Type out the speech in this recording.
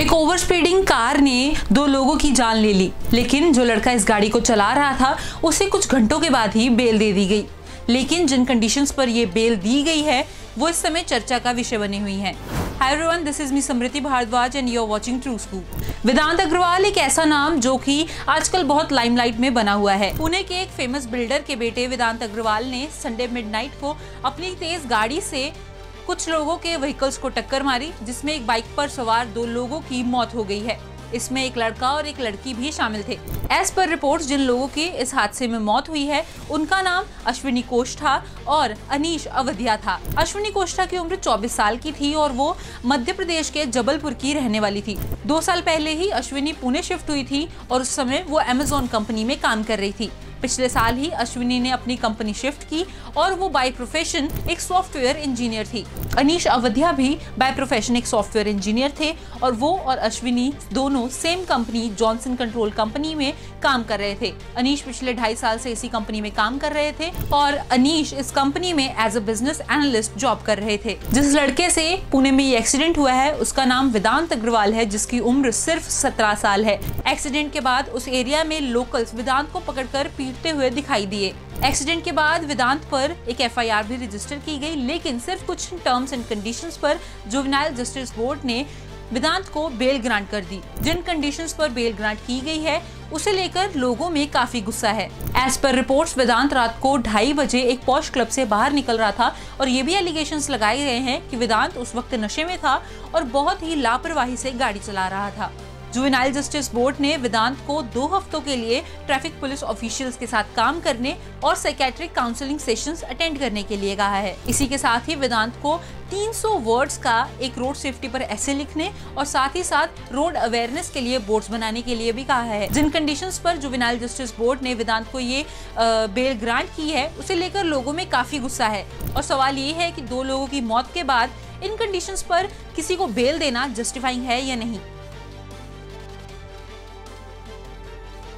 एक over speeding car ने 2 लोगों की जान ले ली, लेकिन जो लड़का इस गाड़ी को चला रहा था उसे कुछ घंटों के बाद ही बेल दे दी गई। लेकिन जिन कंडीशंस पर ये बेल दी गई है वो इस समय चर्चा का विषय बनी हुई हैं। Hi everyone, this is me Smriti Bhardwaj and you are watching true scoop. Vedant Agarwal एक ऐसा नाम जो कि आजकल बहुत लाइमलाइट में बना हुआ है। पुणे के एक फेमस बिल्डर के बेटे वेदांत अग्रवाल ने संडे मिडनाइट को अपनी तेज गाड़ी से कुछ लोगों के व्हीकल्स को टक्कर मारी, जिसमें एक बाइक पर सवार 2 लोगों की मौत हो गई है। इसमें एक लड़का और एक लड़की भी शामिल थे। एज पर रिपोर्ट्स, जिन लोगों की इस हादसे में मौत हुई है उनका नाम अश्विनी कोष्ठा और अनीश अवधिया था। अश्विनी कोष्ठा की उम्र 24 साल की थी और वो मध्य प्रदेश के जबलपुर की रहने वाली थी। 2 साल पहले ही अश्विनी पुणे शिफ्ट हुई थी और उस समय वो अमेज़न कंपनी में काम कर रही थी। पिछले साल ही अश्विनी ने अपनी कंपनी शिफ्ट की और वो बाय प्रोफेशन एक सॉफ्टवेयर इंजीनियर थी। अनीश अवधिया भी बाय प्रोफेशन एक सॉफ्टवेयर इंजीनियर थे और वो और अश्विनी दोनों same company Johnson control company में काम कर रहे थे। अनीश पिछले 2.5 साल से इसी कंपनी में काम कर रहे थे और अनीश इस कंपनी में as a business analyst job कर रहे थे। जिस लड़के से पुणे में ये एक्सीडेंट हुआ है उसका नाम वेदांत अग्रवाल है, जिसकी उम्र सिर्फ 17 साल है। एक्सीडेंट के बाद उस एरिया में लोकल्स वेदांत को पकड़कर पीटते हुए दिखाई दिए। एक्सीडेंट के बाद वेदांत पर एक FIR भी रजिस्टर की गई, लेकिन सिर्फ कुछ टर्म्स एंड कंडीशंस पर जुवेनाइल जस्टिस बोर्ड ने वेदांत को बेल ग्रांट कर दी। जिन कंडीशंस पर बेल ग्रांट की गई है उसे लेकर लोगों में काफी गुस्सा है। एज पर रिपोर्ट्स, वेदांत रात को 2:30 बजे एक पॉश क्लब से बाहर निकल रहा था और ये भी एलिगेशंस लगाए गए हैं कि वेदांत उस वक्त नशे में था और बहुत ही लापरवाही से गाड़ी चला रहा था। जुवेनाइल जस्टिस बोर्ड ने वेदांत को 2 हफ्तों के लिए ट्रैफिक पुलिस ऑफिशियल्स के साथ काम करने और साइकेट्रिक काउंसलिंग सेशंस अटेंड करने के लिए कहा है। इसी के साथ ही वेदांत को 300 वर्ड्स का एक रोड सेफ्टी पर ऐसे लिखने और साथ ही साथ रोड अवेयरनेस के लिए बोर्ड्स बनाने के लिए भी कहा है। जिन कंडीशंस पर जुवेनाइल जस्टिस बोर्ड ने वेदांत को ये बेल ग्रांट की है उसे लेकर लोगों में काफी गुस्सा है और सवाल ये है कि 2 लोगों की मौत के बाद इन कंडीशंस पर किसी को बेल देना जस्टिफाइंग है या नहीं।